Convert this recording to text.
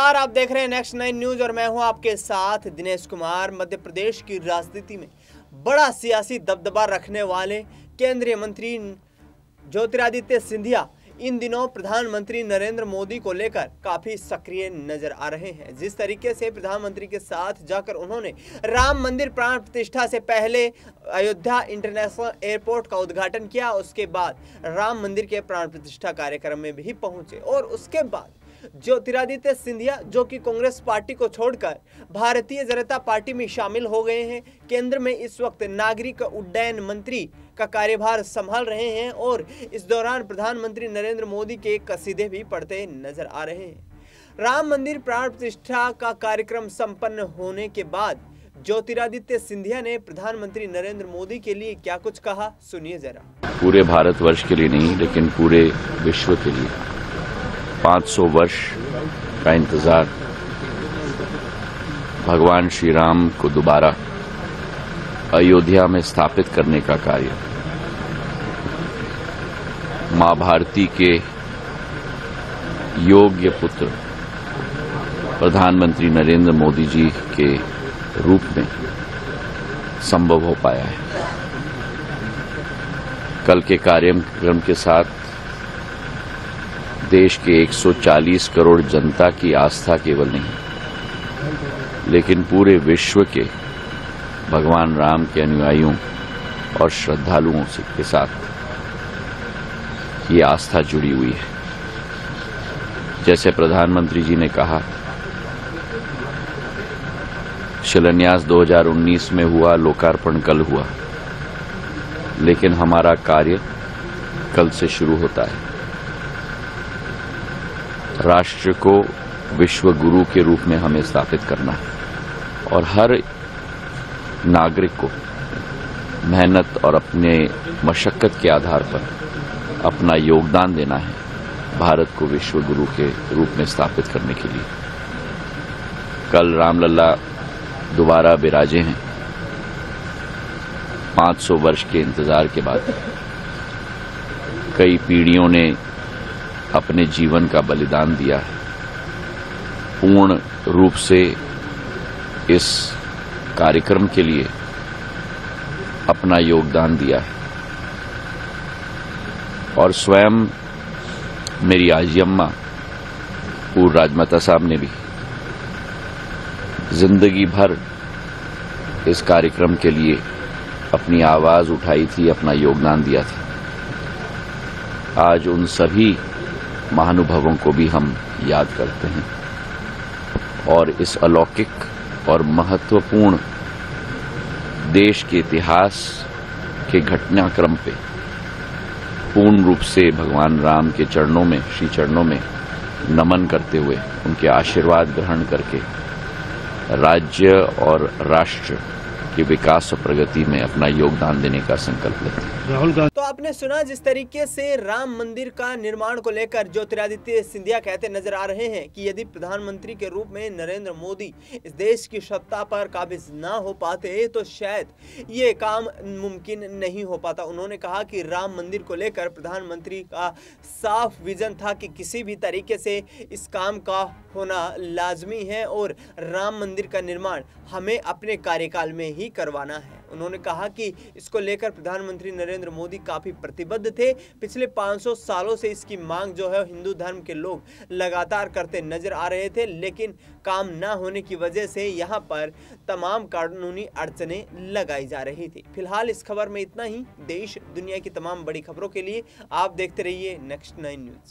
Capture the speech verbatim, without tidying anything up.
नमस्कार, आप देख रहे हैं नेक्स्ट नाइन न्यूज और मैं हूं आपके साथ दिनेश कुमार। मध्य प्रदेश की राजनीति में बड़ा सियासी दबदबा रखने वाले केंद्रीय मंत्री ज्योतिरादित्य सिंधिया इन दिनों प्रधानमंत्री नरेंद्र मोदी को लेकर काफी सक्रिय नजर आ रहे हैं। जिस तरीके से प्रधानमंत्री के साथ जाकर उन्होंने राम मंदिर प्राण प्रतिष्ठा से पहले अयोध्या इंटरनेशनल एयरपोर्ट का उद्घाटन किया, उसके बाद राम मंदिर के प्राण प्रतिष्ठा कार्यक्रम में भी पहुंचे और उसके बाद ज्योतिरादित्य सिंधिया जो कि कांग्रेस पार्टी को छोड़कर भारतीय जनता पार्टी में शामिल हो गए हैं, केंद्र में इस वक्त नागरिक उड्डयन मंत्री का कार्यभार संभाल रहे हैं और इस दौरान प्रधानमंत्री नरेंद्र मोदी के कसीदे भी पढ़ते नजर आ रहे हैं। राम मंदिर प्राण प्रतिष्ठा का कार्यक्रम संपन्न होने के बाद ज्योतिरादित्य सिंधिया ने प्रधानमंत्री नरेंद्र मोदी के लिए क्या कुछ कहा, सुनिए जरा। पूरे भारतवर्ष के लिए नहीं लेकिन पूरे विश्व के लिए पाँच सौ वर्ष का इंतजार, भगवान श्री राम को दोबारा अयोध्या में स्थापित करने का कार्य, मां भारती के योग्य पुत्र प्रधानमंत्री नरेंद्र मोदी जी के रूप में संभव हो पाया है। कल के कार्यक्रम के साथ देश के एक सौ चालीस करोड़ जनता की आस्था केवल नहीं लेकिन पूरे विश्व के भगवान राम के अनुयायियों और श्रद्धालुओं से के साथ ये आस्था जुड़ी हुई है। जैसे प्रधानमंत्री जी ने कहा, शिलान्यास दो हज़ार उन्नीस में हुआ, लोकार्पण कल हुआ, लेकिन हमारा कार्य कल से शुरू होता है। राष्ट्र को विश्व गुरु के रूप में हमें स्थापित करना है और हर नागरिक को मेहनत और अपने मशक्कत के आधार पर अपना योगदान देना है भारत को विश्व गुरु के रूप में स्थापित करने के लिए। कल रामलला दोबारा विराजे हैं पाँच सौ वर्ष के इंतजार के बाद। कई पीढ़ियों ने अपने जीवन का बलिदान दिया है, पूर्ण रूप से इस कार्यक्रम के लिए अपना योगदान दिया है और स्वयं मेरी आजी अम्मा पूर्व राजमाता साहब ने भी जिंदगी भर इस कार्यक्रम के लिए अपनी आवाज उठाई थी, अपना योगदान दिया था। आज उन सभी महानुभावों को भी हम याद करते हैं और इस अलौकिक और महत्वपूर्ण देश के इतिहास के घटनाक्रम पे पूर्ण रूप से भगवान राम के चरणों में, श्री चरणों में नमन करते हुए उनके आशीर्वाद ग्रहण करके राज्य और राष्ट्र के विकास और प्रगति में अपना योगदान देने का संकल्प लेते हैं। राहुल गांधी तो आपने सुना जिस तरीके से राम मंदिर का निर्माण को लेकर ज्योतिरादित्य सिंधिया कहते नजर आ रहे हैं कि यदि प्रधानमंत्री के रूप में नरेंद्र मोदी इस देश की सत्ता पर काबिज ना हो पाते तो शायद ये काम मुमकिन नहीं हो पाता। उन्होंने कहा कि राम मंदिर को लेकर प्रधानमंत्री का साफ विजन था कि किसी भी तरीके से इस काम का होना लाजमी है और राम मंदिर का निर्माण हमें अपने कार्यकाल में ही करवाना है। उन्होंने कहा कि इसको लेकर प्रधानमंत्री नरेंद्र मोदी काफी प्रतिबद्ध थे। पिछले पाँच सौ सालों से इसकी मांग जो है हिंदू धर्म के लोग लगातार करते नजर आ रहे थे, लेकिन काम ना होने की वजह से यहाँ पर तमाम कानूनी अड़चनें लगाई जा रही थी। फिलहाल इस खबर में इतना ही। देश दुनिया की तमाम बड़ी खबरों के लिए आप देखते रहिए नेक्स्ट नाइन न्यूज।